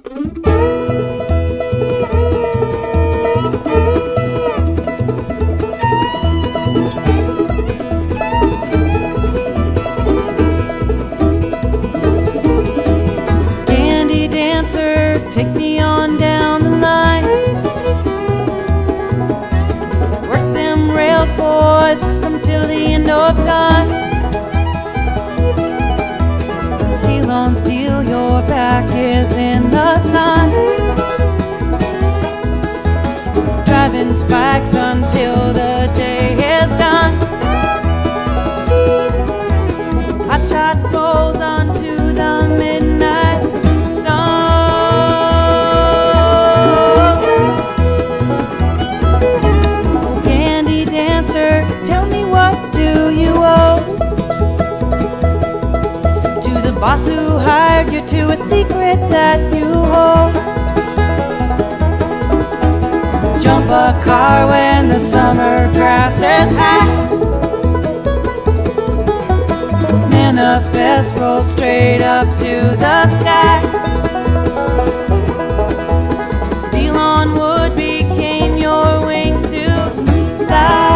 Gandy Dancer, take me on down the line. Work them rails, boys, work them till the end of time. Steel on steel, your back is in the sun. Driving spikes until the day is done. Hot shot goes onto the midnight sun. Oh, Gandy Dancer, tell me, what do you owe to the boss who hired you, to a secret that you hold? Jump a car when the summer grass is high. Manifest, roll straight up to the sky. Steel on wood became your wings to fly.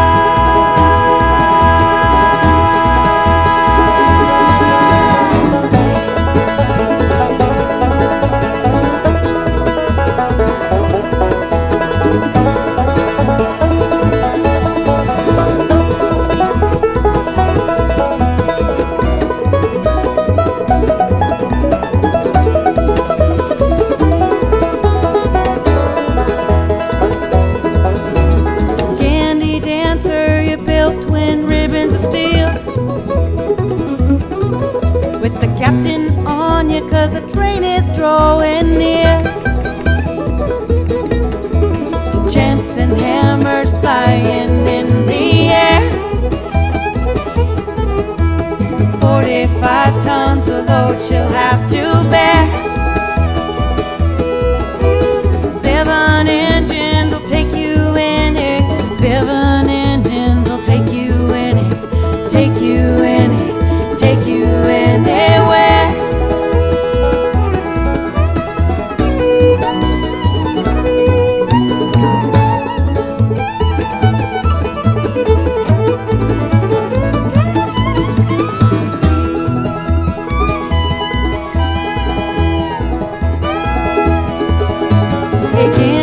With the captain on you, 'cause the train is drawing near. Chants and hammers flying in the air. 45 tons of load she'll have to bear. 7 engines will take you in it. 7 engines will take you in it. Take you in it. Take you anywhere. Again.